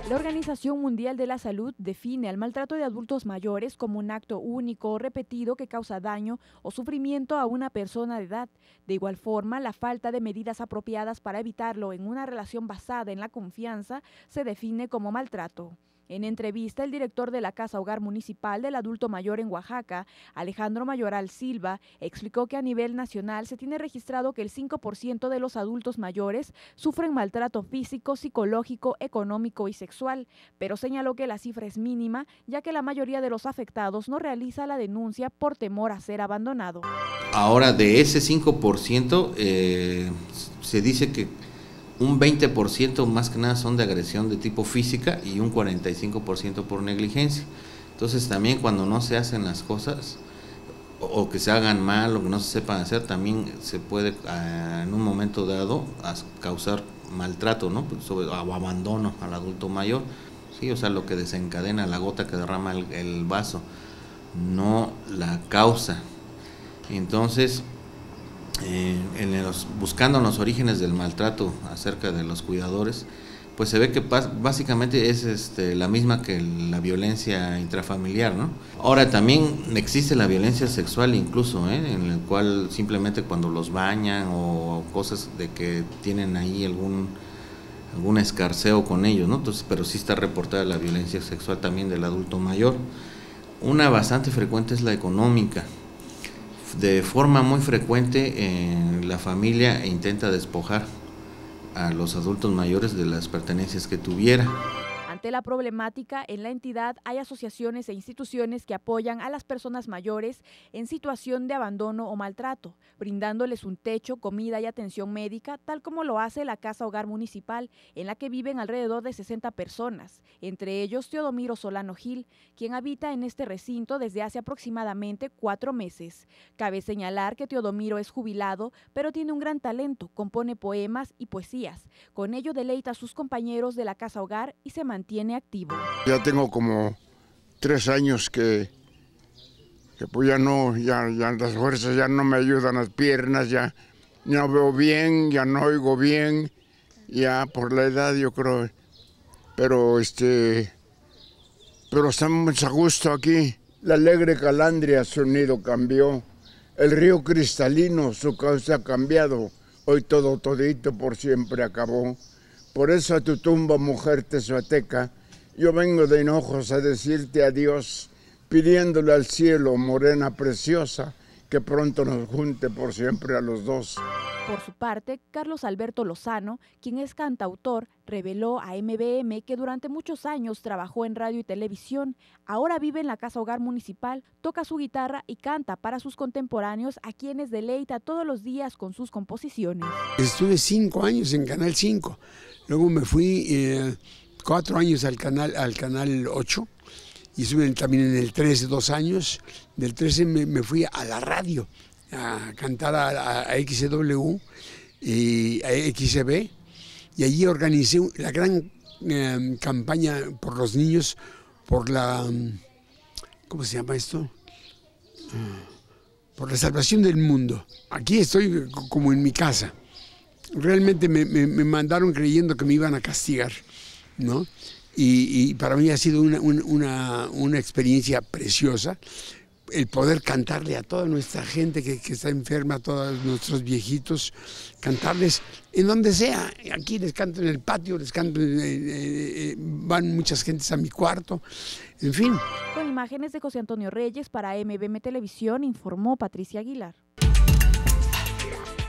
La Organización Mundial de la Salud define al maltrato de adultos mayores como un acto único o repetido que causa daño o sufrimiento a una persona de edad. De igual forma, la falta de medidas apropiadas para evitarlo en una relación basada en la confianza se define como maltrato. En entrevista, el director de la Casa Hogar Municipal del Adulto Mayor en Oaxaca, Alejandro Mayoral Silva, explicó que a nivel nacional se tiene registrado que el 5% de los adultos mayores sufren maltrato físico, psicológico, económico y sexual, pero señaló que la cifra es mínima, ya que la mayoría de los afectados no realiza la denuncia por temor a ser abandonado. Ahora, de ese 5%, se dice que un 20% más que nada son de agresión de tipo física y un 45% por negligencia. Entonces también cuando no se hacen las cosas o que se hagan mal o que no se sepan hacer, también se puede en un momento dado causar maltrato, ¿no? O abandono al adulto mayor. Sí, o sea, lo que desencadena la gota que derrama el vaso, no la causa. Entonces, buscando en los orígenes del maltrato acerca de los cuidadores, pues se ve que básicamente es la misma que la violencia intrafamiliar, ¿no? Ahora también existe la violencia sexual incluso, en el cual simplemente cuando los bañan o cosas de que tienen ahí algún escarceo con ellos, ¿no? Entonces, pero sí está reportada la violencia sexual también del adulto mayor. Una bastante frecuente es la económica. De forma muy frecuente la familia intenta despojar a los adultos mayores de las pertenencias que tuviera. Ante la problemática, en la entidad hay asociaciones e instituciones que apoyan a las personas mayores en situación de abandono o maltrato, brindándoles un techo, comida y atención médica, tal como lo hace la Casa Hogar Municipal, en la que viven alrededor de 60 personas, entre ellos Teodomiro Solano Gil, quien habita en este recinto desde hace aproximadamente 4 meses. Cabe señalar que Teodomiro es jubilado, pero tiene un gran talento, compone poemas y poesías. Con ello deleita a sus compañeros de la Casa Hogar y se mantiene activo. Ya tengo como 3 años que pues ya las fuerzas ya no me ayudan, las piernas, ya no veo bien, ya no oigo bien, ya por la edad yo creo, pero estamos a gusto aquí. La alegre calandria su nido cambió, el río cristalino su causa ha cambiado, hoy todito por siempre acabó. Por eso a tu tumba, mujer tezuateca, yo vengo de hinojos a decirte adiós, pidiéndole al cielo, morena preciosa, que pronto nos junte por siempre a los dos. Por su parte, Carlos Alberto Lozano, quien es cantautor, reveló a MBM que durante muchos años trabajó en radio y televisión, ahora vive en la Casa Hogar Municipal, toca su guitarra y canta para sus contemporáneos a quienes deleita todos los días con sus composiciones. Estuve 5 años en Canal 5, luego me fui 4 años al canal 8 y estuve también en el 13 2 años, del 13 me fui a la radio a cantar a XW y a XB, y allí organicé la gran campaña por los niños, por la, ¿cómo se llama esto? Por la salvación del mundo. Aquí estoy como en mi casa. Realmente me mandaron creyendo que me iban a castigar, ¿no? Y para mí ha sido una experiencia preciosa el poder cantarle a toda nuestra gente que está enferma, a todos nuestros viejitos, cantarles en donde sea. Aquí les canto en el patio, les canto, van muchas gentes a mi cuarto, en fin. Con imágenes de José Antonio Reyes para MBM Televisión, informó Patricia Aguilar.